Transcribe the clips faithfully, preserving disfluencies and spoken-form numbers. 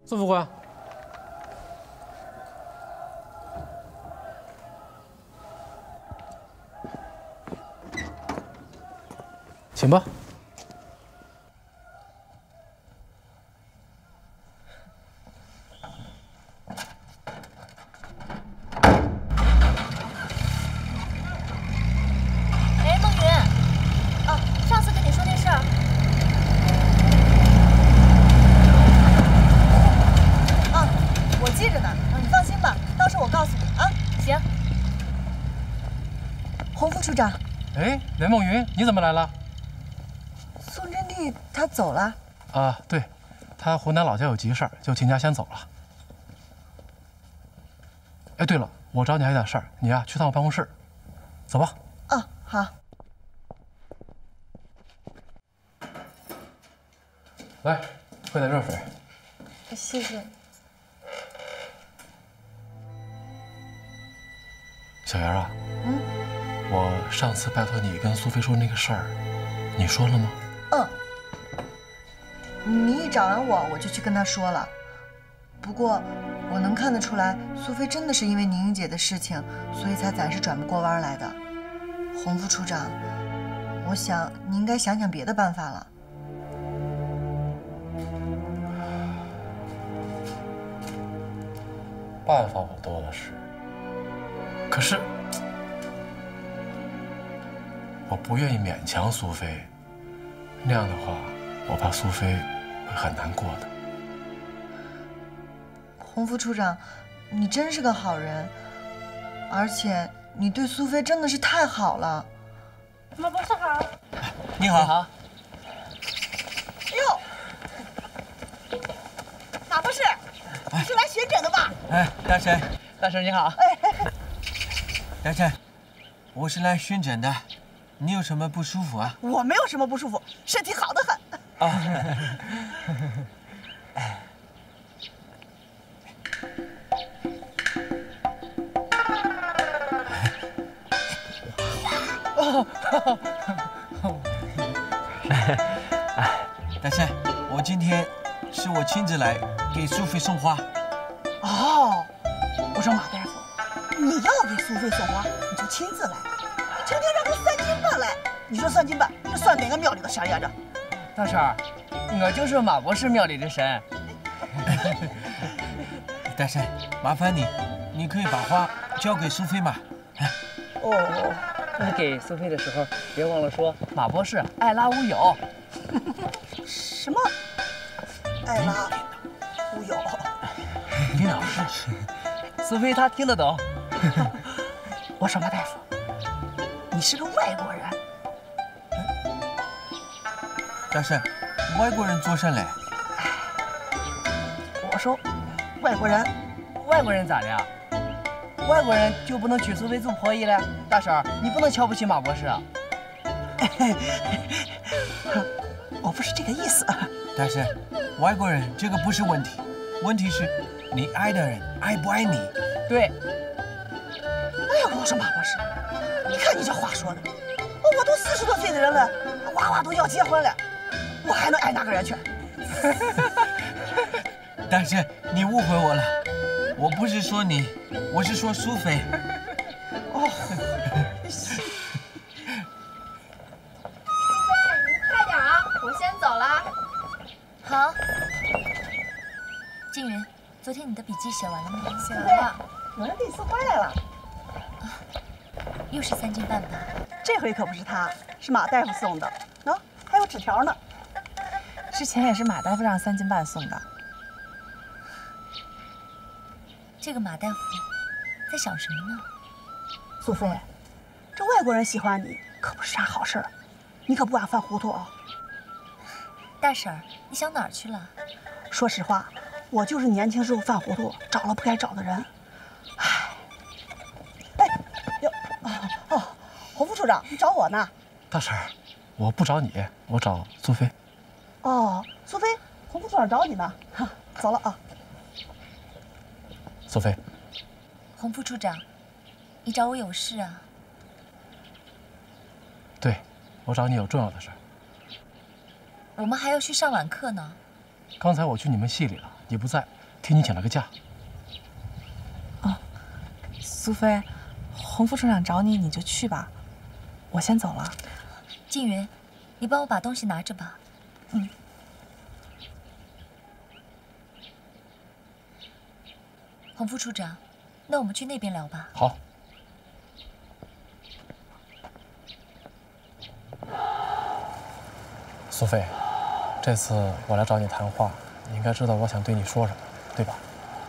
苏副官，请吧。 哎，梦云，哦，上次跟你说那事儿。 我记着呢，你放心吧，到时候我告诉你啊。 行。 洪副处长， 哎，连梦云，你怎么来了？ 宋真娣她走了。 啊，对，她湖南老家有急事儿，就请假先走了。哎，对了，我找你还有点事儿，你呀、啊、去趟我办公室，走吧。 哦，好。 来，喝点热水。 谢谢。 小袁啊， 嗯， 我上次拜托你跟苏菲说那个事儿，你说了吗？ 嗯，你一找完我，我就去跟她说了。不过，我能看得出来，苏菲真的是因为宁宁姐的事情，所以才暂时转不过弯来的。洪副处长，我想你应该想想别的办法了。 办法我多的是。 可是，我不愿意勉强苏菲，那样的话，我怕苏菲会很难过的。 洪副处长，你真是个好人，而且你对苏菲真的是太好了。 马博士好。 你好。你好。 哎呦，马博士，你是来巡诊的吧？ 哎，大婶， 大婶你好。 哎。 大婶，我是来巡诊的，你有什么不舒服啊？ 我没有什么不舒服，身体好得很。 啊。 哦。 大婶，我今天是我亲自来给苏菲送花。 哦，我说马大夫。 你要给苏菲送花，你就亲自来，成天让人三更半来，你说算斤半，这算哪个庙里的神呀？这大婶儿，我就是马博士庙里的神。 大婶，麻烦你，你可以把花交给苏菲吗？ 哦， 你给苏菲的时候，别忘了说马博士爱拉无有。 什么？爱拉无有？ 李老师，苏菲她听得懂。 我说马大夫，你是个外国人。 大婶，外国人做甚嘞？ 我说，外国人， 外国人咋的呀？外国人就不能娶苏菲做婆姨了？大婶儿，你不能瞧不起马博士啊！ 我不是这个意思。 大婶，外国人这个不是问题，问题是你爱的人爱不爱你。 对。 哎呀，我说马博士，你看你这话说的，我都四十多岁的人了，娃娃都要结婚了，我还能爱哪个人去？ 大婶，你误会我了，我不是说你，我是说苏菲。 哦。 你快点啊，我先走了。好。静云，昨天你的笔记写完了吗？写完了。 有人给你送花来了。 又是三斤半吧？ 这回可不是他，是马大夫送的。喏、啊，还有纸条呢。 之前也是马大夫让三斤半送的。 这个马大夫在想什么呢？ 苏菲，这外国人喜欢你可不是啥好事儿，你可不敢犯糊涂啊。 大婶儿，你想哪儿去了？ 说实话，我就是年轻时候犯糊涂，找了不该找的人。唉。 哦，洪副处长，你找我呢？ 大婶儿，我不找你，我找苏菲。 哦，苏菲，洪副处长找你呢。走了啊。 苏菲， 洪副处长，你找我有事啊？ 对，我找你有重要的事儿。 我们还要去上晚课呢。 刚才我去你们系里了，你不在， 替你请了个假。 哦，苏菲，洪副处长找你，你就去吧，我先走了。 静云，你帮我把东西拿着吧。 嗯。 洪副处长，那我们去那边聊吧。 好。苏菲，这次我来找你谈话，你应该知道我想对你说什么，对吧？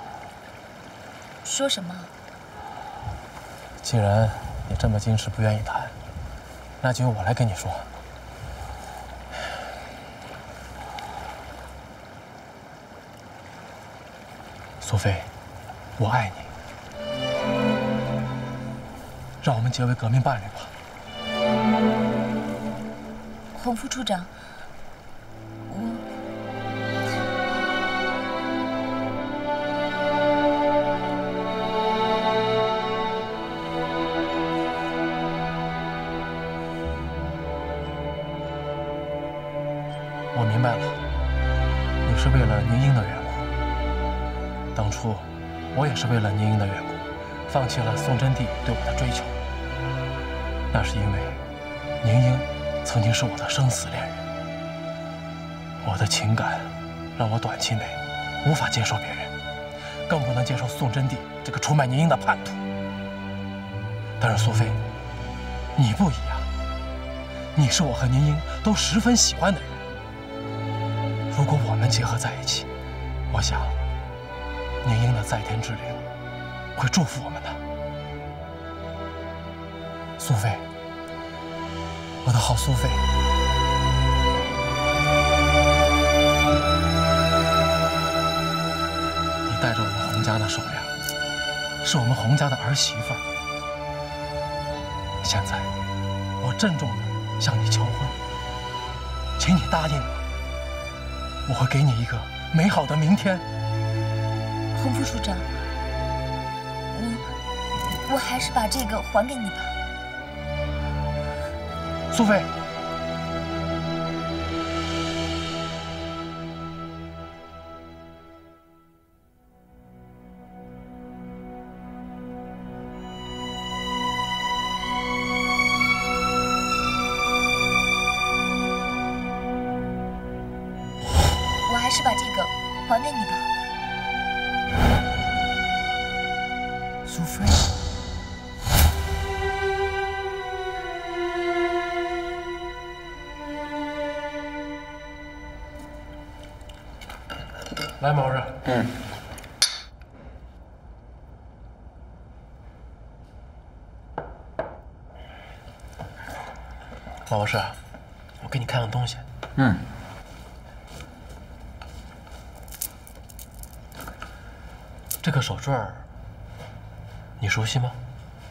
说什么？ 既然你这么矜持，不愿意谈，那就由我来跟你说。苏菲，我爱你，让我们结为革命伴侣吧。 洪副处长，我我明白了，你是为了宁英的缘故。当初我也是为了宁英的缘故，放弃了宋真谛对我的追求。那是因为宁英曾经是我的生死恋人，我的情感让我短期内无法接受别人，更不能接受宋真谛这个出卖宁英的叛徒。但是苏菲，你不一样，你是我和宁英都十分喜欢的人。如果我们结合在一起，我想宁英的在天之灵会祝福我们的。苏菲，我的好苏菲，你带着我们洪家的手呀，是我们洪家的儿媳妇儿。现在，我郑重地向你求婚，请你答应我，我会给你一个美好的明天。 洪副处长，我我还是把这个还给你吧。 苏菲， 我还是把这个还给你吧。 苏菲。 来，马博士。嗯。马博士，我给你看样东西。 嗯。 这个手绢儿，你熟悉吗？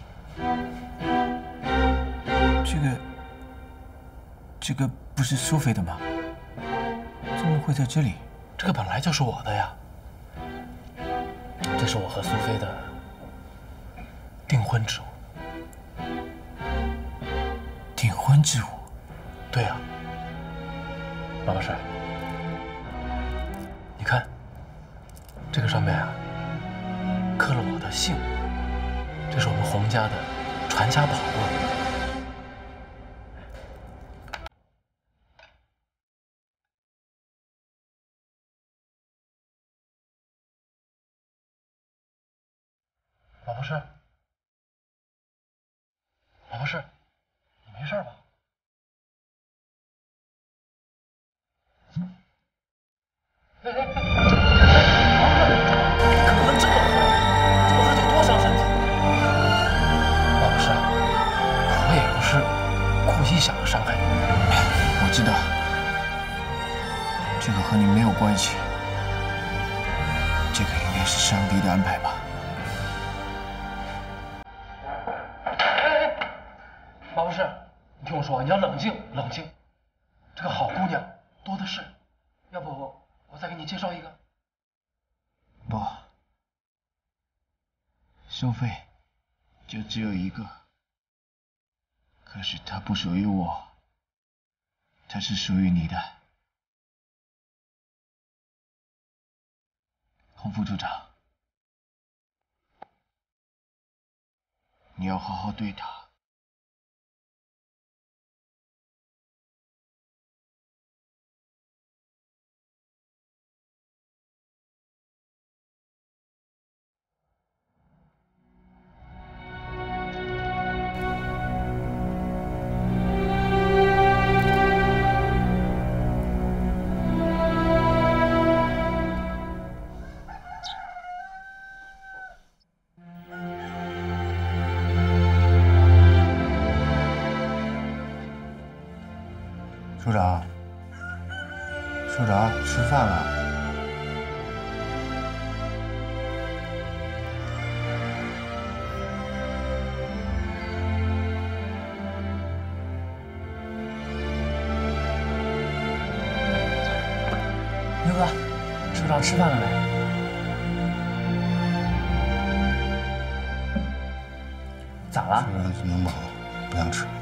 这个，这个不是苏菲的吗？怎么会在这里？ 这个本来就是我的呀。这是我和苏菲的订婚之物。 订婚之物？ 对呀。马博士，你看，这个上面啊，刻了我的姓，这是我们洪家的传家宝物。马博士，马博士，你没事吧？哎哎哎！怎么能这么喝？这么喝酒多伤身体！马博士，我也不是故意想要伤害你。 我知道，这个和你没有关系。这个应该是上帝的安排吧。 马博士，你听我说，你要冷静，冷静。这个好姑娘多的是，要不我再给你介绍一个？ 不，苏菲就只有一个，可是她不属于我，她是属于你的。 洪副处长，你要好好对他。 处长，处长，吃饭了。 牛哥，处长吃饭了没？咋了？ 处长弄饱了，不想吃。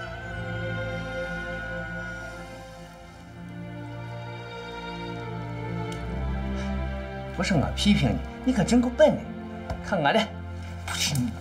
不是我批评你，你可真够笨的。看我的，不是你。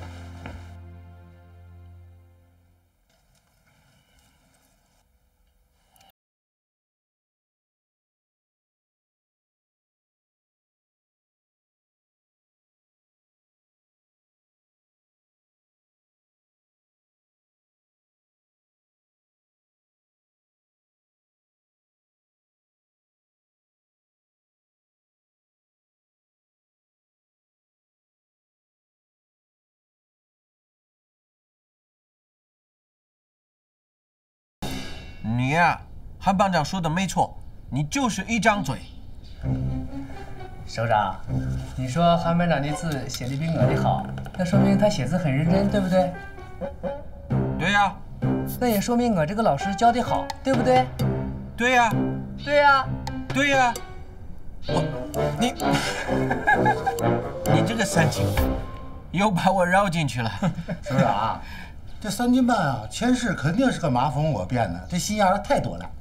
你呀，韩班长说的没错，你就是一张嘴。 首长，你说韩班长的字写的比我的好，那说明他写字很认真，对不对？ 对呀。 那也说明我这个老师教的好，对不对？ 对呀。 对呀。 对呀。我，你，你这个三金，又把我绕进去了。 首长。 这三斤半啊，前世肯定是个马蜂窝变的，这心眼儿太多了。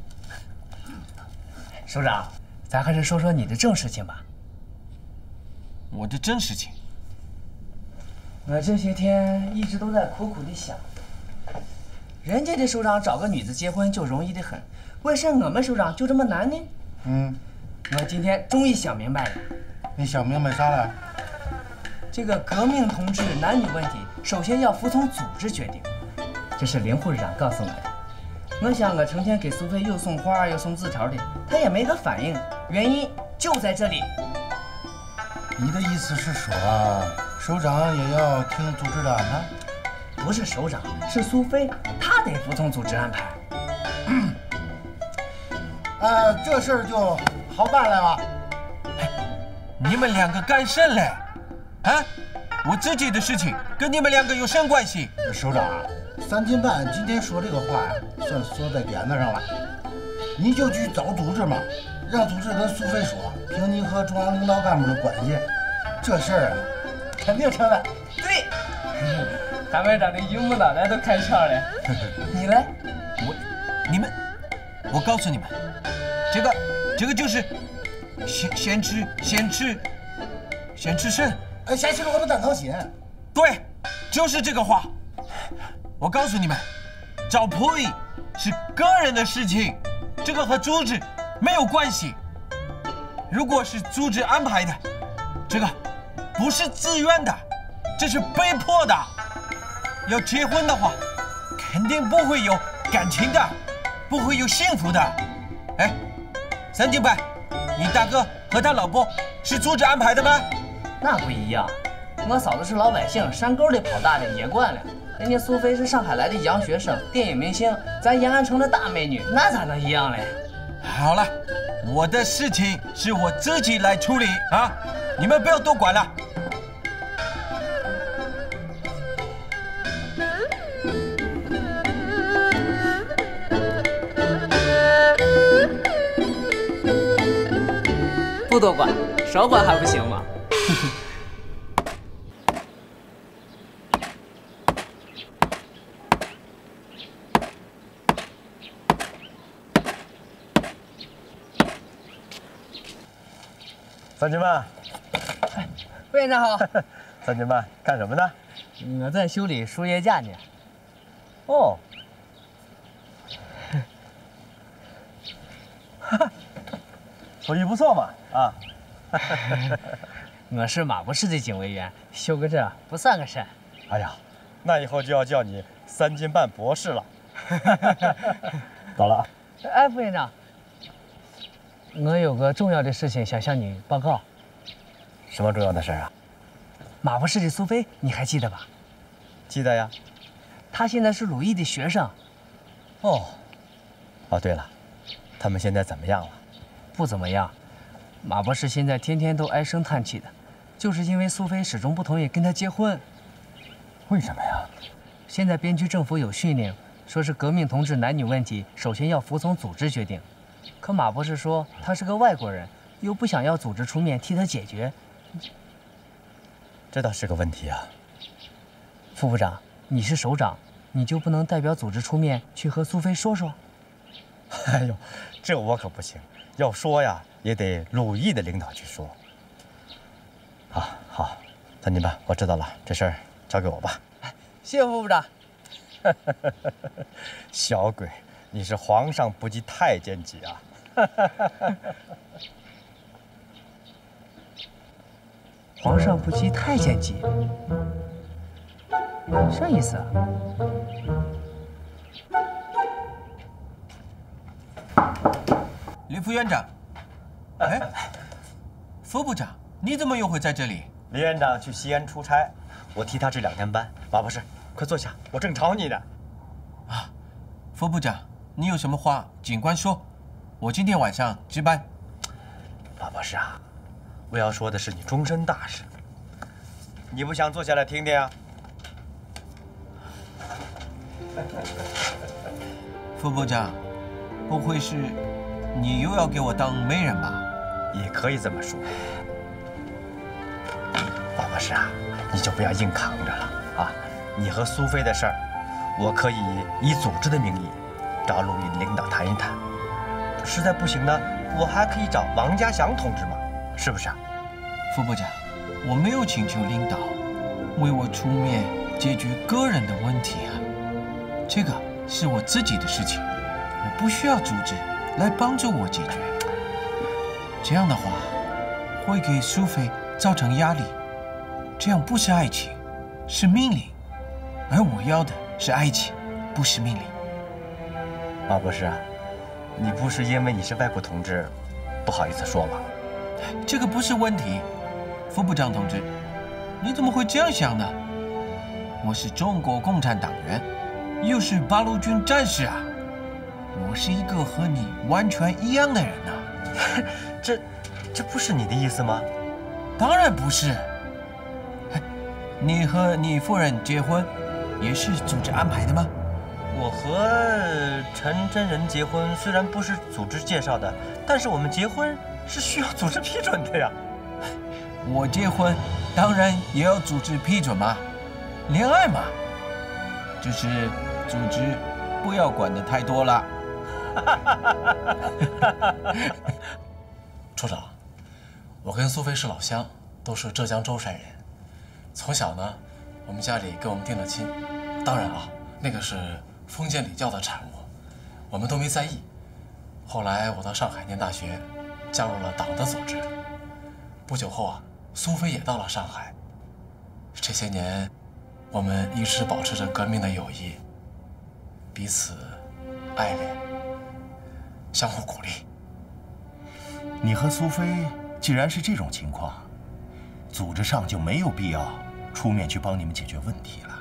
首长，咱还是说说你的正事情吧。 我的正事情， 我这些天一直都在苦苦的想，人家的首长找个女子结婚就容易的很，为什么我们首长就这么难呢？ 嗯， 我今天终于想明白了。 你想明白啥了？ 这个革命同志男女问题，首先要服从组织决定，这是林护士长告诉我的。我想我成天给苏菲又送花又送字条的，她也没个反应，原因就在这里。 你的意思是说，首长也要听组织的安排？ 不是首长，是苏菲，她得服从组织安排。 嗯，呃，这事儿就好办了吧？ 哎，你们两个干甚嘞？ 啊！我自己的事情跟你们两个有什么关系？ 首长，三斤半今天说这个话呀，算说在点子上了。你就去找组织嘛，让组织跟苏菲说，凭你和中央领导干部的关系，这事儿啊，肯定成了。 对，韩班长的榆木脑袋都开窍了。你嘞？ 我，你们，我告诉你们，这个，这个就是先先吃先吃先吃肾。 哎，先吃萝卜蛋操心。 对，就是这个话。我告诉你们，找破译是个人的事情，这个和组织没有关系。如果是组织安排的，这个不是自愿的，这是被迫的。要结婚的话，肯定不会有感情的，不会有幸福的。哎，三斤半，你大哥和他老婆是组织安排的吗？ 那不一样，我嫂子是老百姓，山沟里跑大的也惯了。人家苏菲是上海来的洋学生，电影明星，咱延安城的大美女，那咋能一样嘞？ 好了，我的事情是我自己来处理啊，你们不要多管了。 不多管，少管还不行吗？ 三斤半。 副院长好。 三斤半，干什么呢？ 我在修理输液架呢。 哦。手艺不错嘛，啊。 我是马博士的警卫员，修个这不算个事。 哎呀，那以后就要叫你三斤半博士了。走了啊。 哎，副院长，我有个重要的事情想向你报告。 什么重要的事啊？ 马博士的苏菲，你还记得吧？ 记得呀。 她现在是鲁艺的学生。 哦。哦，对了，他们现在怎么样了？ 不怎么样。马博士现在天天都唉声叹气的，就是因为苏菲始终不同意跟他结婚。 为什么呀？ 现在边区政府有训令，说是革命同志男女问题首先要服从组织决定。可马博士说他是个外国人，又不想要组织出面替他解决。 这倒是个问题啊。 副部长，你是首长，你就不能代表组织出面去和苏菲说说？ 哎呦，这我可不行，要说呀也得鲁艺的领导去说。好，好，三斤半，我知道了，这事儿交给我吧。 谢谢副部长。 小鬼，你是皇上不及太监级啊！ 皇上不及太监级，啥意思啊？ 李副院长，哎，副部长，你怎么又会在这里？ 李院长去西安出差，我替他值两天班。马博士，快坐下，我正找你呢。 啊，副部长，你有什么话尽管说，我今天晚上值班。 马博士啊，我要说的是你终身大事，你不想坐下来听听啊？ 副部长，不会是你又要给我当媒人吧？ 也可以这么说。马博士啊，你就不要硬扛着了啊！你和苏菲的事儿，我可以以组织的名义找鲁艺领导谈一谈。实在不行呢，我还可以找王家祥同志嘛，是不是啊？ 副部长，我没有请求领导为我出面解决个人的问题啊，这个是我自己的事情，我不需要组织来帮助我解决。这样的话，会给苏菲造成压力，这样不是爱情，是命令，而我要的是爱情，不是命令。 马博士啊，你不是因为你是外国同志，不好意思说吗？ 这个不是问题，副部长同志，你怎么会这样想呢？我是中国共产党员，又是八路军战士啊，我是一个和你完全一样的人呐、啊。 这，这不是你的意思吗？ 当然不是。你和你夫人结婚，也是组织安排的吗？ 我和陈真人结婚虽然不是组织介绍的，但是我们结婚是需要组织批准的呀。 我结婚当然也要组织批准嘛，恋爱嘛，就是组织不要管得太多了。 处长，我跟苏菲是老乡，都是浙江舟山人。从小呢，我们家里给我们定了亲，当然啊，那个是封建礼教的产物，我们都没在意。后来我到上海念大学，加入了党的组织。不久后啊，苏菲也到了上海。这些年，我们一直保持着革命的友谊，彼此爱恋，相互鼓励。 你和苏菲既然是这种情况，组织上就没有必要出面去帮你们解决问题了。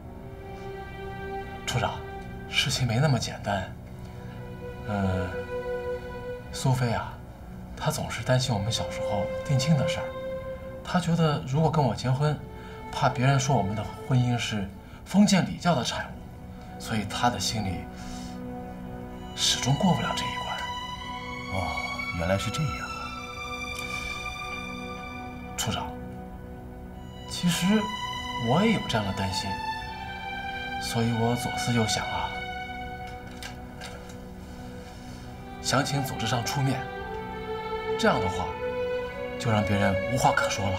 处长，事情没那么简单。嗯，苏菲啊，她总是担心我们小时候定亲的事儿。她觉得如果跟我结婚，怕别人说我们的婚姻是封建礼教的产物，所以她的心里始终过不了这一关。 哦，原来是这样啊。 处长，其实我也有这样的担心，所以我左思右想啊，想请组织上出面。这样的话， 就让别人无话可说了。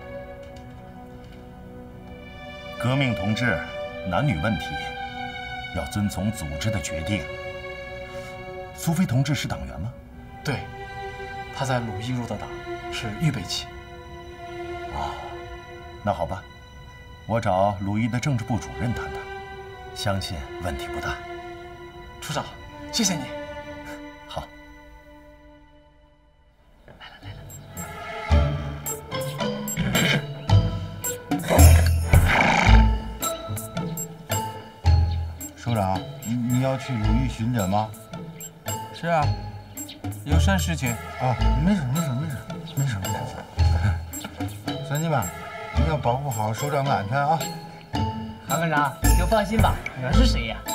革命同志，男女问题要遵从组织的决定。苏菲同志是党员吗？ 对，他在鲁一入的党，是预备期。 哦，那好吧，我找鲁一的政治部主任谈谈，相信问题不大。 处长，谢谢你。 好。 首长，你你要去鲁豫巡诊吗？ 是啊，有啥事情？ 啊，没事没事没事没事没事。三弟们，你要保护好首长的安全啊！ 韩班长，你就放心吧，我是谁呀？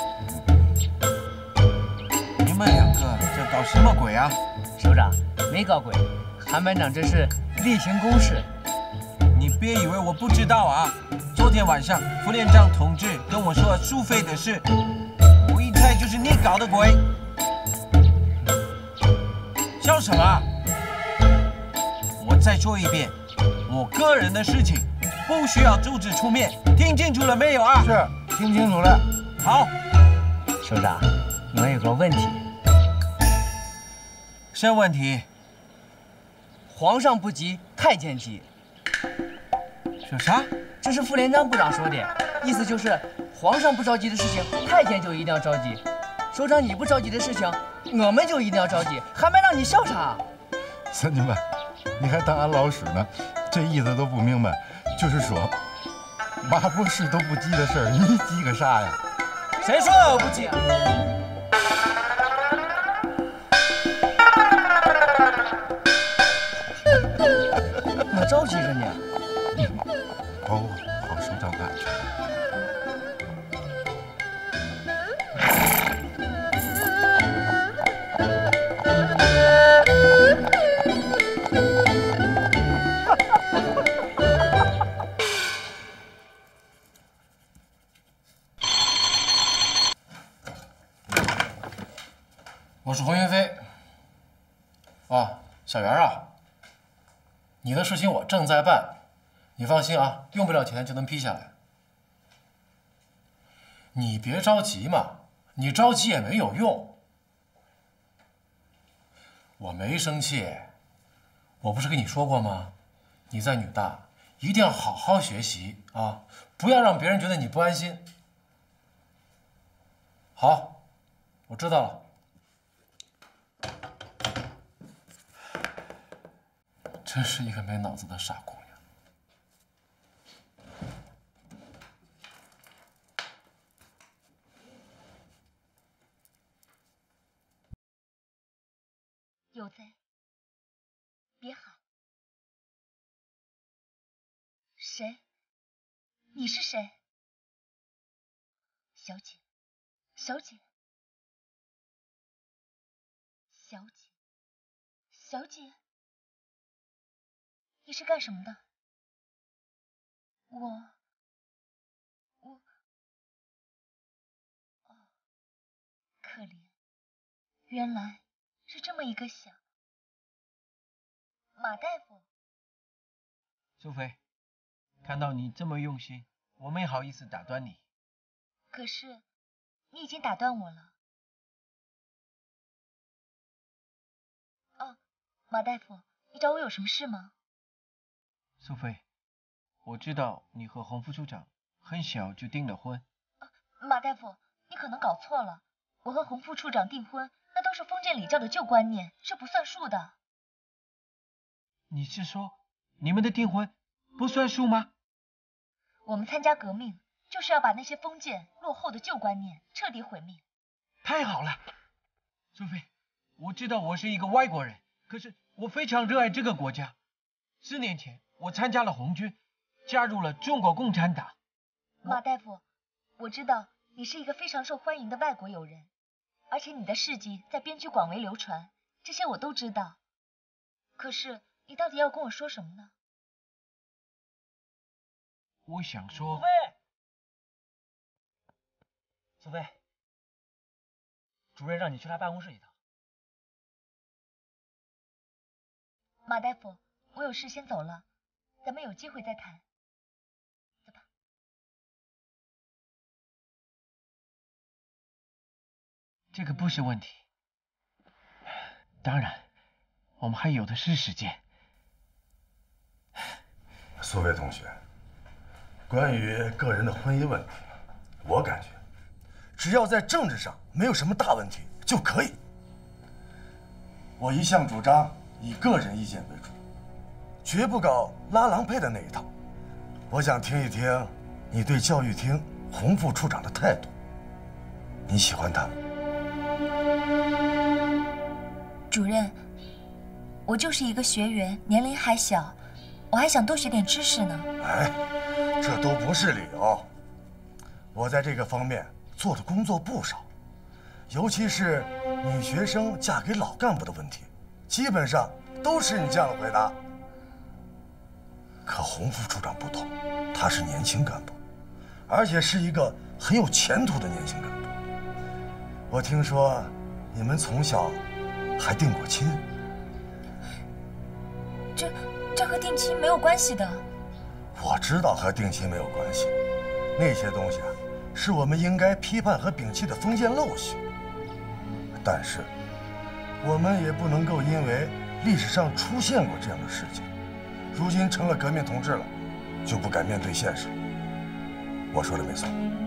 你们两个在搞什么鬼啊？ 首长，没搞鬼，韩班长这是例行公事。 你别以为我不知道啊！昨天晚上副连长同志跟我说苏菲的事，我一猜就是你搞的鬼。笑什么？我再说一遍，我个人的事情不需要组织出面，听清楚了没有啊？ 是，听清楚了。 好， 首长，我有个问题。 什么问题？ 皇上不急，太监急。 说啥？ 这是副连长部长说的，意思就是皇上不着急的事情，太监就一定要着急；首长你不着急的事情，我们就一定要着急。韩班长，你笑啥？ 三弟们，你还当俺老师呢？这意思都不明白，就是说，马博士都不急的事儿，你急个啥呀？ 谁说我不急啊？我着急着呢。 保护好首长的安全。 我是洪云飞。啊，小袁啊，你的事情我正在办，你放心啊，用不了几天就能批下来。你别着急嘛，你着急也没有用。我没生气，我不是跟你说过吗？你在女大一定要好好学习啊，不要让别人觉得你不安心。好，我知道了。真是一个没脑子的傻姑娘。 有贼，别喊。谁？你是谁？小姐，小姐，小姐，小姐。你是干什么的？我，我，哦，可怜，原来是这么一个小马大夫。 苏菲，看到你这么用心，我没好意思打断你。 可是，你已经打断我了。哦，马大夫，你找我有什么事吗？ 苏菲，我知道你和洪副处长很小就订了婚。 啊，马大夫，你可能搞错了，我和洪副处长订婚，那都是封建礼教的旧观念，是不算数的。 你是说你们的订婚不算数吗？ 我们参加革命，就是要把那些封建落后的旧观念彻底毁灭。 太好了，苏菲，我知道我是一个外国人，可是我非常热爱这个国家。四年前我参加了红军，加入了中国共产党。 马大夫，我知道你是一个非常受欢迎的外国友人，而且你的事迹在边区广为流传，这些我都知道。可是你到底要跟我说什么呢？ 我想说， 苏菲，苏菲，主任让你去他办公室一趟。 马大夫， 我有事先走了，咱们有机会再谈。走吧。 这个不是问题。当然，我们还有的是时间。 苏菲同学，关于个人的婚姻问题，我感觉，只要在政治上没有什么大问题就可以。我一向主张以个人意见为主，绝不搞拉郎配的那一套。我想听一听你对教育厅洪副处长的态度。你喜欢他吗？ 主任，我就是一个学员，年龄还小，我还想多学点知识呢。 哎，这都不是理由。我在这个方面做的工作不少，尤其是女学生嫁给老干部的问题，基本上都是你这样的回答。可洪副处长不同，他是年轻干部，而且是一个很有前途的年轻干部。我听说你们从小还定过亲。 这这和定亲没有关系的。 我知道和定亲没有关系，那些东西啊，是我们应该批判和摒弃的封建陋习。但是，我们也不能够因为历史上出现过这样的事情，如今成了革命同志了，就不敢面对现实。我说的没错。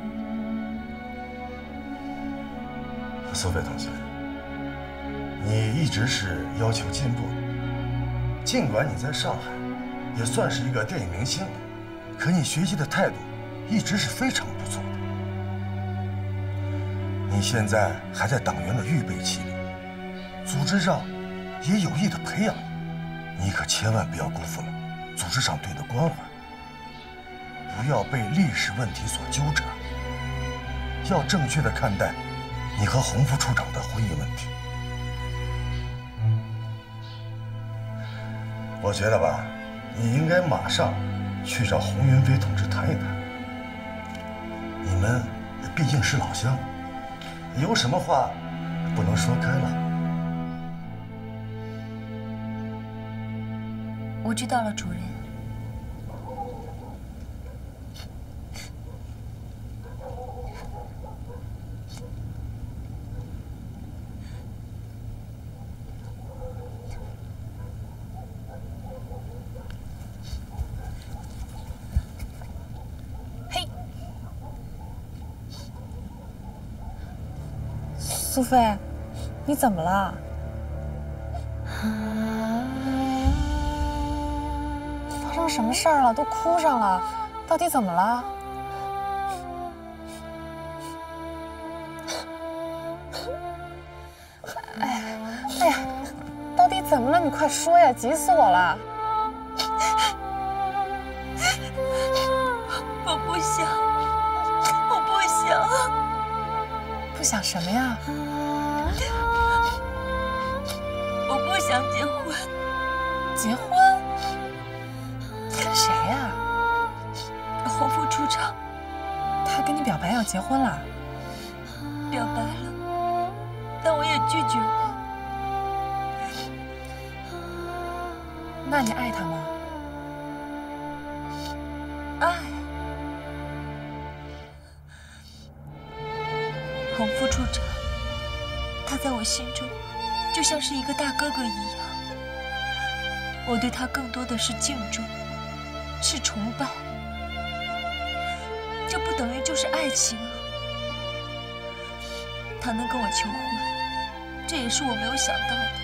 苏菲同学，你一直是要求进步的，尽管你在上海也算是一个电影明星了，可你学习的态度一直是非常不错的。你现在还在党员的预备期里，组织上也有意的培养你，你可千万不要辜负了组织上对你的关怀，不要被历史问题所纠缠，要正确的看待你和洪副处长的婚姻问题。我觉得吧，你应该马上去找洪云飞同志谈一谈。你们毕竟是老乡，有什么话不能说开了？ 我知道了，主任。 苏菲，你怎么了？发生什么事儿了？都哭上了，到底怎么了？哎呀，哎呀，到底怎么了？你快说呀，急死我了！ 我不想，我不想。 不想什么呀？ 我不想结婚。 结婚？跟谁呀？ 洪副处长。 他跟你表白要结婚了？ 表白了，但我也拒绝了。 那你爱他吗？ 爱。洪副处长，他在我心中就像是一个大哥哥一样，我对他更多的是敬重，是崇拜，这不等于就是爱情啊。他能跟我求婚，这也是我没有想到的。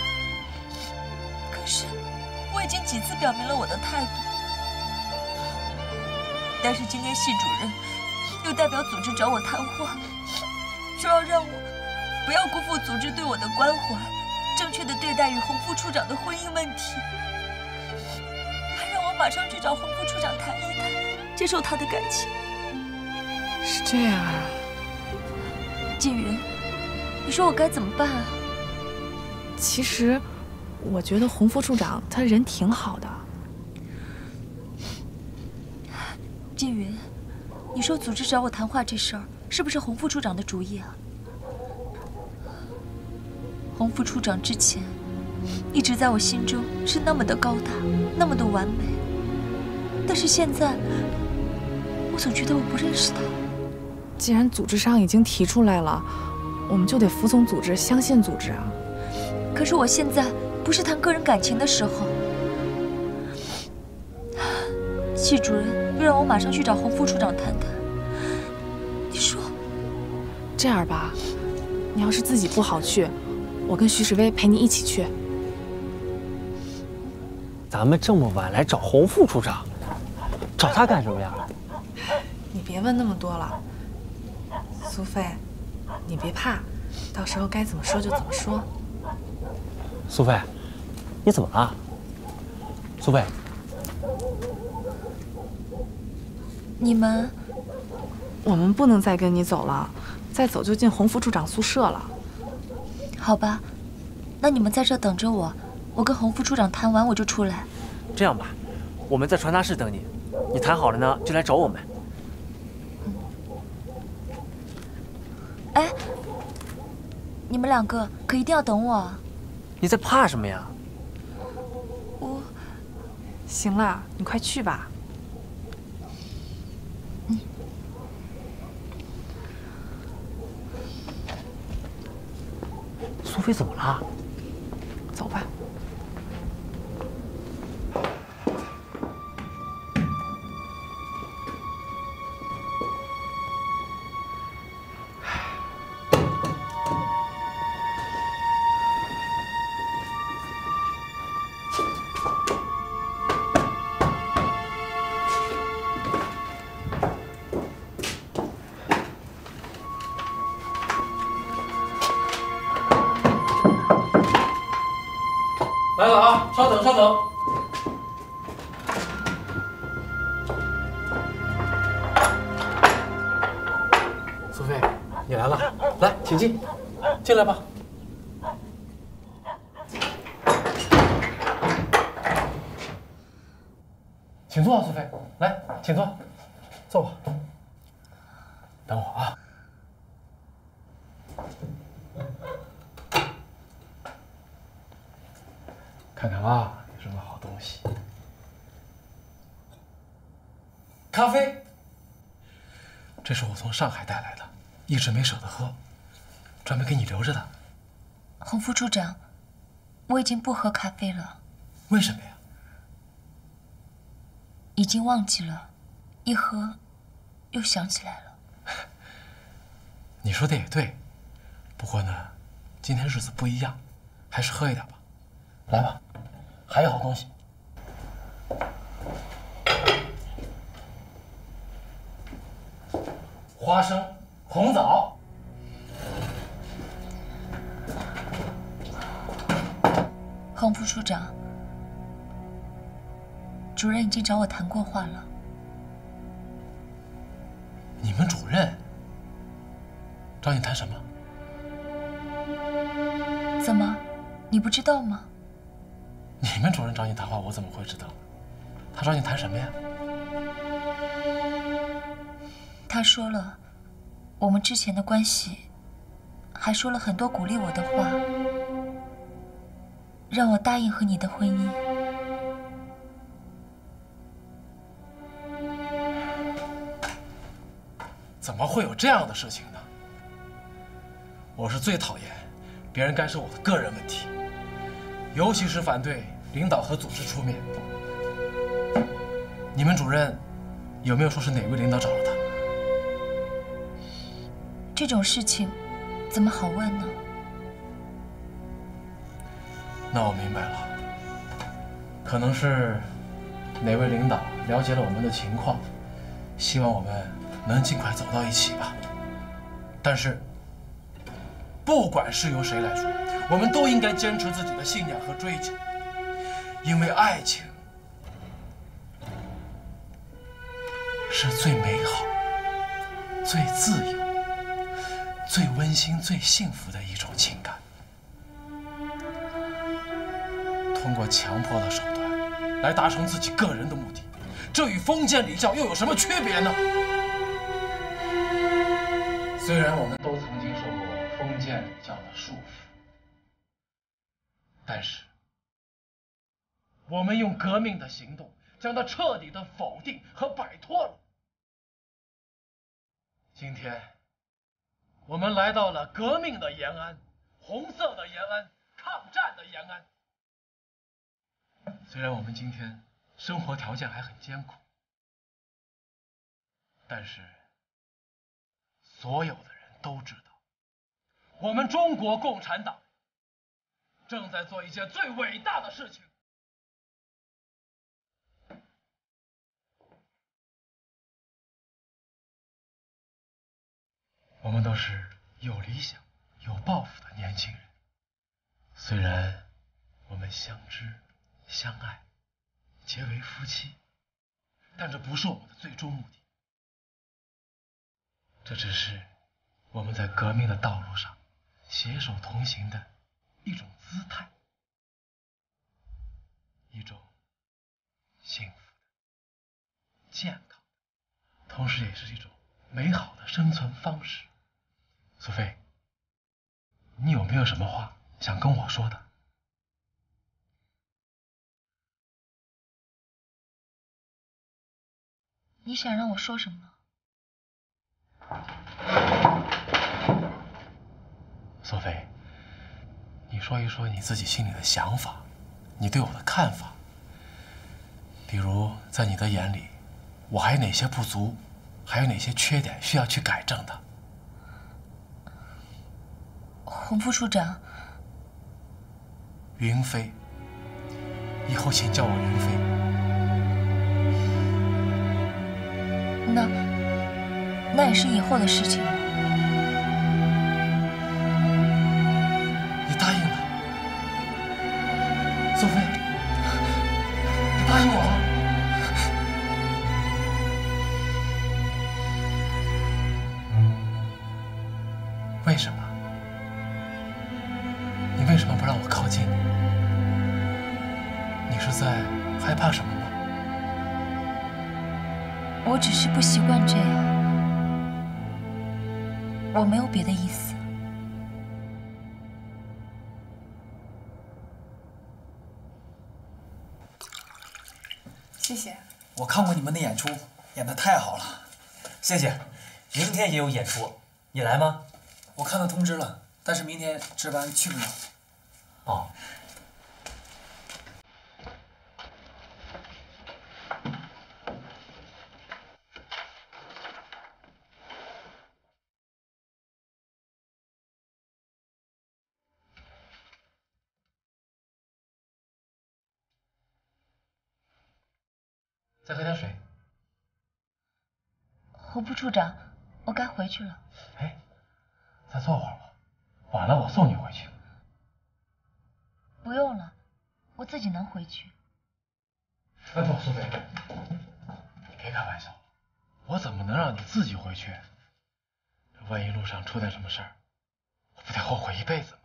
可是我已经几次表明了我的态度，但是今天系主任又代表组织找我谈话，说要让我不要辜负组织对我的关怀，正确的对待与洪副处长的婚姻问题，还让我马上去找洪副处长谈一谈，接受他的感情。 是这样啊。 静云，你说我该怎么办啊？ 其实，我觉得洪副处长他人挺好的。 静云，你说组织找我谈话这事儿，是不是洪副处长的主意啊？洪副处长之前一直在我心中是那么的高大，那么的完美。但是现在，我总觉得我不认识他。 既然组织上已经提出来了，我们就得服从组织，相信组织啊。 可是我现在不是谈个人感情的时候。系主任又让我马上去找洪副处长谈谈。你说， 这样吧，你要是自己不好去，我跟徐世威陪你一起去。 咱们这么晚来找洪副处长，找他干什么呀？ 你别问那么多了，苏菲，你别怕，到时候该怎么说就怎么说。 苏菲，你怎么了？苏菲， 你们， 我们不能再跟你走了，再走就进洪副处长宿舍了。 好吧，那你们在这等着我，我跟洪副处长谈完我就出来。 这样吧，我们在传达室等你，你谈好了呢就来找我们。 哎，你们两个可一定要等我啊！ 你在怕什么呀？ 我， 行了，你快去吧。 嗯。 苏菲怎么了？ 走吧。 来了啊！稍等，稍等。苏菲，你来了，来，请进，进来吧。请坐，苏菲，来，请坐，坐吧。等我啊。看看啊，有什么好东西？咖啡，这是我从上海带来的，一直没舍得喝，专门给你留着的。 洪副处长，我已经不喝咖啡了。 为什么呀？ 已经忘记了，一喝又想起来了。 你说的也对，不过呢，今天日子不一样，还是喝一点吧。来吧，还有好东西。花生红枣。 洪副处长，主任已经找我谈过话了。 你们主任找你谈什么？ 怎么，你不知道吗？ 你们主任找你谈话，我怎么会知道？他找你谈什么呀？ 他说了我们之前的关系，还说了很多鼓励我的话，让我答应和你的婚姻。 怎么会有这样的事情呢？我是最讨厌别人干涉我的个人问题，尤其是反对领导和组织出面。你们主任有没有说是哪位领导找了他？ 这种事情怎么好问呢？ 那我明白了，可能是哪位领导了解了我们的情况，希望我们能尽快走到一起吧。但是，不管是由谁来说，我们都应该坚持自己的信念和追求，因为爱情是最美好、最自由、最温馨、最幸福的一种情感。通过强迫的手段来达成自己个人的目的，这与封建礼教又有什么区别呢？虽然我们都曾经受过封建礼教的束缚，但是我们用革命的行动将它彻底的否定和摆脱了。今天，我们来到了革命的延安，红色的延安，抗战的延安。虽然我们今天生活条件还很艰苦，但是所有的人都知道，我们中国共产党正在做一件最伟大的事情。我们都是有理想、有抱负的年轻人，虽然我们相知、相爱，结为夫妻，但这不是我们的最终目的。这只是我们在革命的道路上携手同行的一种姿态，一种幸福的、健康的，同时也是一种美好的生存方式。苏菲，你有没有什么话想跟我说的？ 你想让我说什么？ 苏菲，你说一说你自己心里的想法，你对我的看法。比如，在你的眼里，我还有哪些不足，还有哪些缺点需要去改正的？ 洪副处长， 云飞，以后请叫我云飞。 那那也是以后的事情了。 你答应了，苏菲，你答应我了。为什么？你为什么不让我靠近你？你是在害怕什么吗？ 我只是不习惯这样，我没有别的意思。 谢谢。 我看过你们的演出，演得太好了。 谢谢。明天也有演出，你来吗？ 我看到通知了，但是明天值班去不了。 哦。 再喝点水。 洪副处长，我该回去了。 哎，再坐会儿吧，晚了我送你回去。 不用了，我自己能回去。 哎不，苏菲，你别开玩笑，我怎么能让你自己回去？万一路上出点什么事儿，我不得后悔一辈子吗？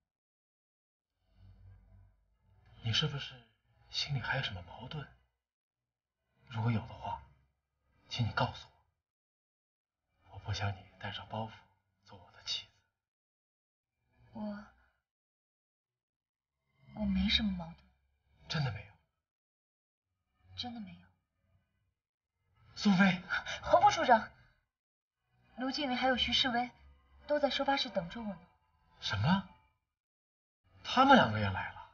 你是不是心里还有什么矛盾？如果有的话，请你告诉我。我不想你带上包袱做我的妻子。 我我没什么矛盾。 真的没有？ 真的没有。 苏菲。 洪副处长，卢静云还有徐世威都在收发室等着我呢。 什么？他们两个也来了？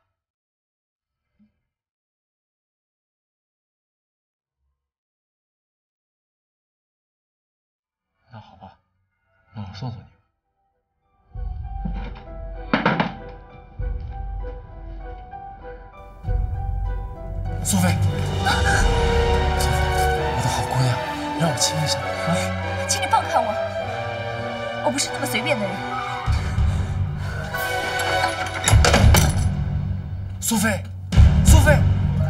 那好吧，那我送送你。苏菲，苏菲，我的好姑娘，让我亲一下啊！ 请你放开我，我不是那么随便的人。 苏菲，苏菲。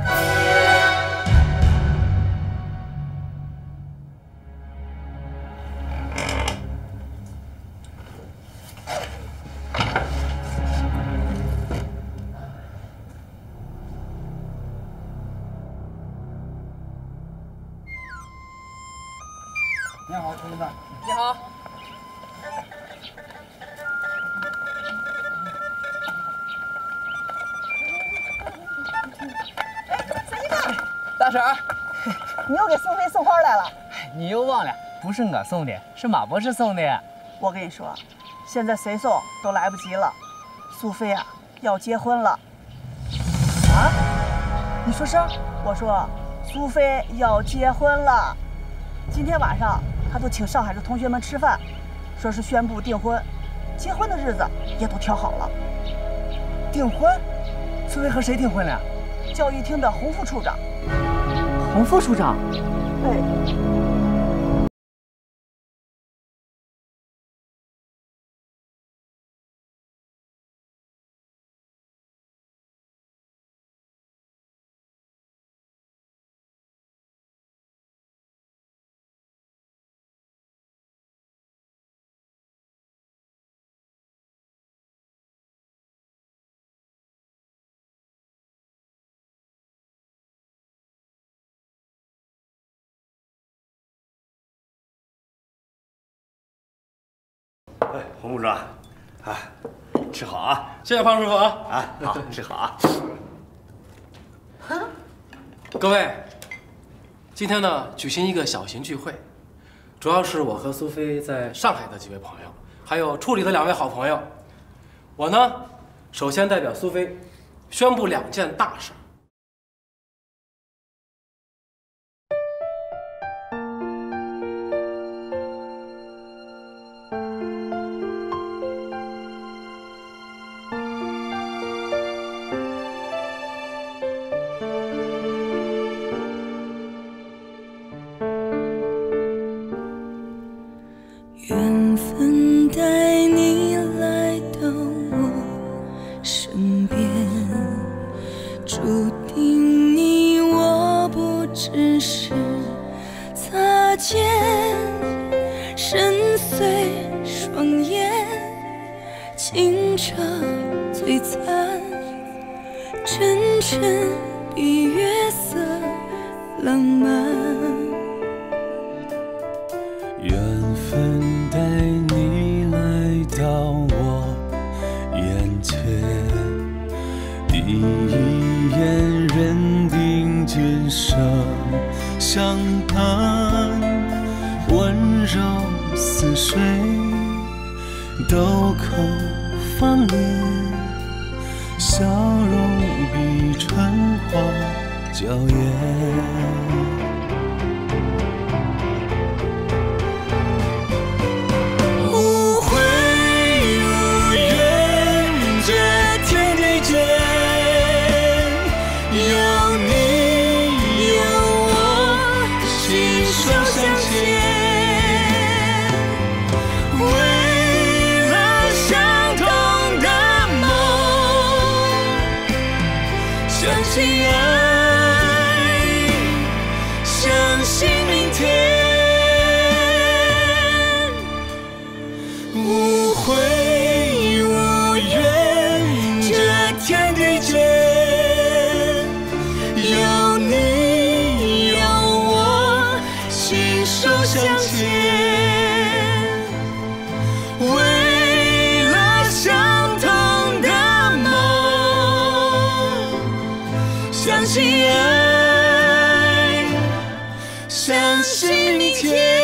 你好，同志们。 你好。 哎， 大婶儿， 你又给苏菲送花来了。 你又忘了，不是我送的，是马博士送的。 我跟你说，现在谁送都来不及了。苏菲啊，要结婚了。啊？你说啥？我说苏菲要结婚了。今天晚上她都请上海的同学们吃饭，说是宣布订婚，结婚的日子也都挑好了。 订婚？苏菲和谁订婚了？ 教育厅的洪副处长。 洪副处长？ 哎。 哎，洪部长，啊，吃好啊！ 谢谢方师傅啊！ 啊，好，吃好啊！ 各位，今天呢举行一个小型聚会，主要是我和苏菲在上海的几位朋友，还有处理的两位好朋友。我呢，首先代表苏菲宣布两件大事。 缘分带你来到我身边，注定你我不只是擦肩，深邃双眼，清澈璀璨，真诚比月色浪漫。 缘分带你来到我眼前，第一眼认定今生相伴，温柔似水，豆蔻芳莲，笑容比春花娇艳。 相信爱，相信明天。